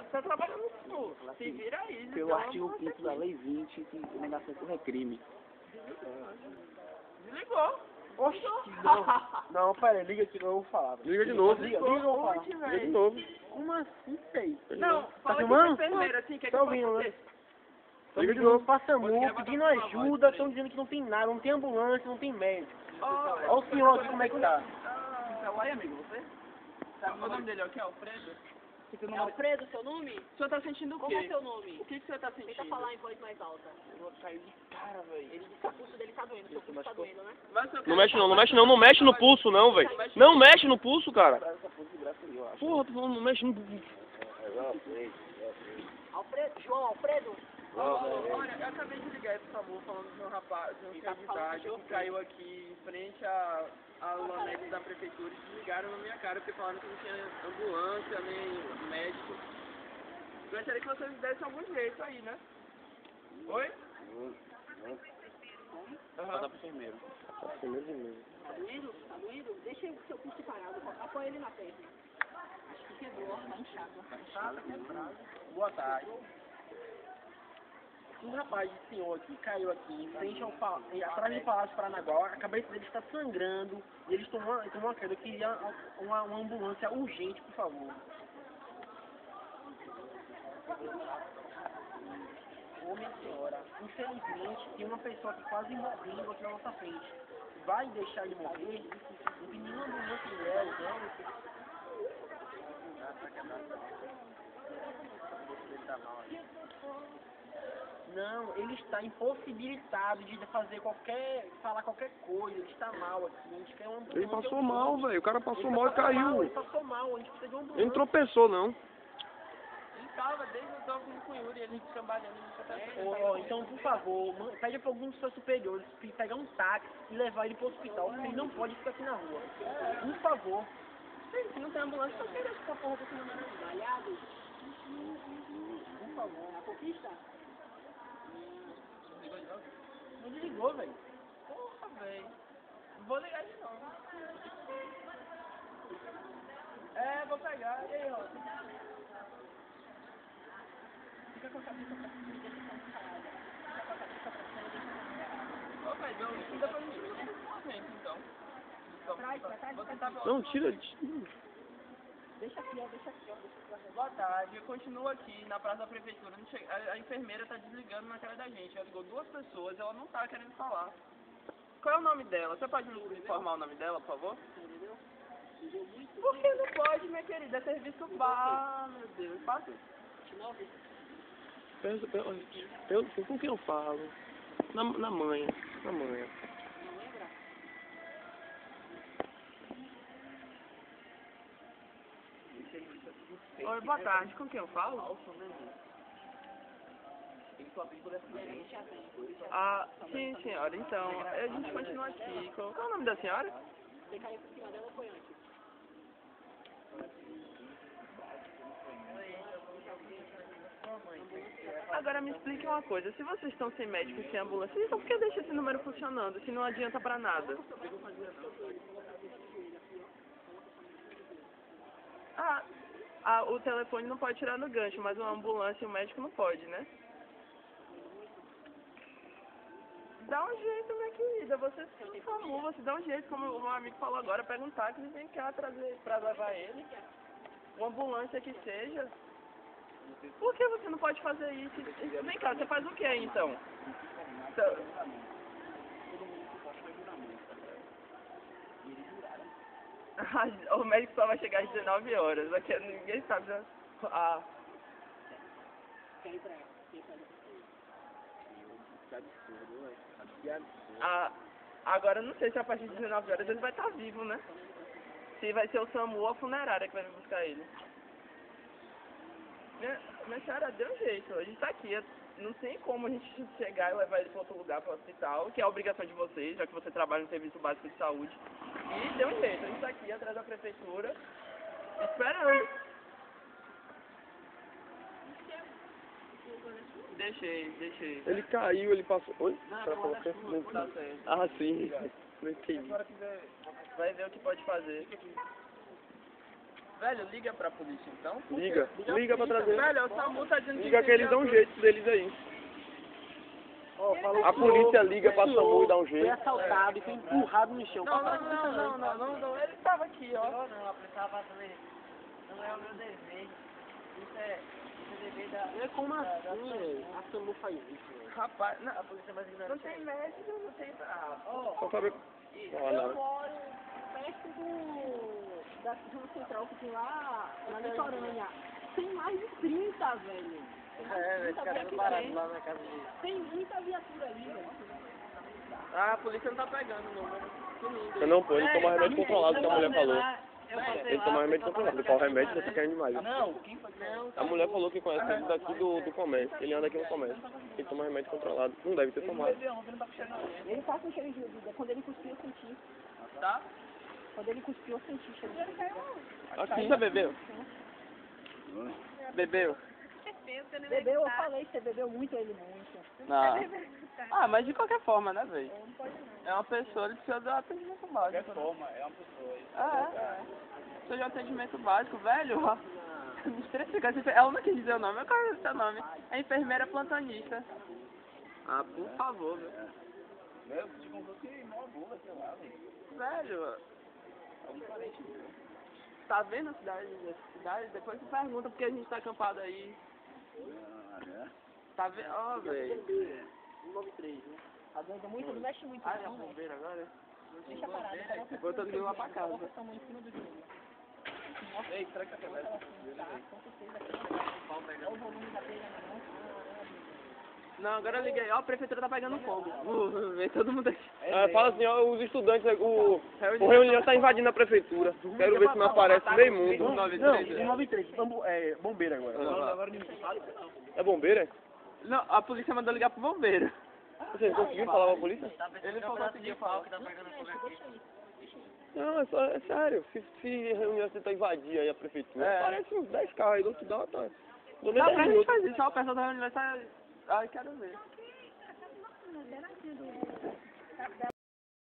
tá trabalhando no... Se vira aí. Pelo artigo 5º da Lei 20, que o negócio é crime. Desligou. Oxi, não, pera, liga aqui que eu vou falar. Liga de novo. Liga, eu vou falar. Liga de novo. Como assim, velho? Não, Tá fala filmando? que enfermeira, assim, que Tá ouvindo, né? fazer? Tão Liga de pedindo novo. SAMU, pedindo ajuda, estão dizendo que não tem nada, não tem ambulância, não tem médico. Olha o senhor aqui como é que tá. Celular, amigo, você? Sabe o nome dele é o que? Alfredo? É Alfredo, seu nome? O senhor tá sentindo o quê? Como é seu nome? O que o senhor tá sentindo? Tenta falar em voz mais alta. Eu vou cair de cara, velho. Ele disse que o pulso dele tá doendo, seu pulso tá doendo, né? Não mexe não, não mexe não, não mexe no pulso não, velho. Não mexe no pulso, cara. Porra, tô falando, não mexe no pulso. Alfredo, João Alfredo? Olha, eu acabei de ligar esse SAMU falando de um rapaz, de um senhor de idade que caiu aqui em frente à lanete da prefeitura e desligaram na minha cara porque falaram que não tinha ambulância, nem médico. Gostaria que vocês dessem algum jeito aí, né? Oi? Fala pro enfermeiro. Tá doendo? Tá doendo? Deixa o seu pulso parado, apoia ele na perna. Acho que quebrou, tá inchado. Boa tarde. Um rapaz de senhor aqui caiu aqui em frente ao atrás do Palácio Paranaguá, a cabeça dele está sangrando e eles tomou uma queda. Eu queria uma ambulância urgente, por favor. Ô minha senhora, infelizmente tem uma pessoa que quase morrendo aqui na nossa frente. Vai deixar ele morrer? Não tem nenhuma ambulância de ela, não, ele está impossibilitado de falar qualquer coisa, ele está mal aqui, a gente quer uma ambulância. Ele passou mal, velho. O cara passou mal e caiu. Ele passou mal, a gente precisa de uma ambulância. Ele não tropeçou, não. Ele tava desde o toque com o Yuri, ele trabalhando Então, por favor, pede para alguns dos seus superiores pegar um táxi e levar ele para o hospital, porque ele não pode ficar aqui na rua. Por favor. Se não tem ambulância, eu quero essa porra desse número malhado. Por favor. A conquista? Não desligou, velho. Porra, velho. Vou ligar de novo. Vou pegar. E aí, ó? Fica com a cabeça pra cima e deixa o pão parado. Fica com a cabeça pra cima e deixa o pão parado. Ô, velho, dá pra gente ver esse momento, então. Vou tentar... Não, tira. Deixa aqui, ó. Boa tarde, eu continuo aqui na praça da prefeitura. A enfermeira tá desligando na cara da gente. Ela ligou 2 pessoas, ela não tá querendo falar. Qual é o nome dela? Você pode me informar o nome dela, por favor? Por que não pode, minha querida? É serviço bar, meu Deus. Fácil. Com quem eu falo? Na manhã. Na manhã. Oi, boa tarde. Com quem eu falo? Ah, sim, senhora. Então, a gente continua aqui. Qual é o nome da senhora? Você caiu por cima dela, foi antes. Agora me explique uma coisa. Se vocês estão sem médico e sem ambulância, então por que deixa esse número funcionando se não adianta pra nada? O telefone não pode tirar no gancho, mas uma ambulância e o médico não pode, né? Dá um jeito, minha querida. Você se SAMU, você dá um jeito, como o meu amigo falou agora, pega um táxi e vem cá trazer pra levar ele. Uma ambulância que seja. Por que você não pode fazer isso? Vem cá, você faz o que aí então? O médico só vai chegar às 19 horas. Aqui ninguém sabe. Agora eu não sei se a partir de 19 horas ele vai estar vivo, né? Se vai ser o SAMU ou a funerária que vai vir buscar ele. Minha senhora, deu jeito. A gente tá aqui. Não tem como a gente chegar e levar ele para outro lugar, para o hospital, que é a obrigação de vocês, já que você trabalha no Serviço Básico de Saúde. E deu um jeito. A gente tá aqui atrás da prefeitura, esperando. Deixei. Ele caiu, ele passou. Oi? Não, Pra falar que tá certo. Ah, sim. Não entendi. Vai ver o que pode fazer. Velho, liga pra polícia então. Liga pra trazer. Velho, o SAMU tá dizendo Liga que eles dão um jeito deles aí. Ó, falou A que polícia liga pra SAMU e dá um foi jeito. assaltado e foi empurrado no chão. Não, ele tava aqui, ó. Não, a polícia tava fazendo. Não é o meu dever. Isso é dever da. É como assim, velho? A SAMU faz isso, velho. Rapaz, não, A polícia mais ignorante. não tem médico, não tem. Só sabe. Eu moro perto da zona central que tem lá na litorânea. Tem mais de 30, velho. É, esse cara é parado lá na casa de. Tem muita viatura ali, velho. Ah, a polícia não tá pegando, não. Não, pô, ele toma remédio controlado, que a mulher falou. Eu passei Ele lá, toma remédio controlado. Qual remédio você quer demais? Não, quem foi? Não, A mulher falou que conhece ele daqui do comércio. Ele anda aqui no comércio. Ele toma remédio controlado. Não deve ter tomado. Ele tá com cheiro de bebida. Quando ele cuspiu, eu senti. Tá? Quando ele cuspiu, eu senti cheiro de bebida. Aqui você bebeu? Bebeu? Bebeu, eu falei que você bebeu muito, ele muito. Não. Ah, mas de qualquer forma, né, velho? É uma pessoa, ele precisa de um atendimento básico. De qualquer forma, é uma pessoa. Precisa de um atendimento básico, velho. Ó. Me estressa, ela não quis dizer o nome, eu quero dizer seu nome. É enfermeira plantonista. Ah, por favor, velho. Velho, tá vendo a cidade? Depois você pergunta porque a gente tá acampado aí. Tá vendo? Ó, velho. 193, né? Aguenta muito, não mexe muito. Ah, é a não, velho. bombeira agora? Deixa parado, coloca Depois eu tô indo lá pra casa. coloca a mão em cima do joelho. Ei, será que a Tá, com certeza. Olha o volume da pega na mão. Não, agora eu liguei. Ó, a prefeitura tá pegando fogo. Vem todo mundo aqui. Fala assim, ó, os estudantes, o reunião tá invadindo a prefeitura. Quero ver se não aparece meio mundo. Não, 193, bombeiro agora. É bombeira? Não, a polícia mandou ligar pro bombeiro. Você conseguiu falar com a polícia? Ele não conseguiu falar. Não, é sério. Se a reunião tá invadir aí a prefeitura, aparece uns 10 carros aí do outro lado, tá? Não, pra gente fazer isso, ó, o pessoal da reunião vai estar... Ai, quero ver.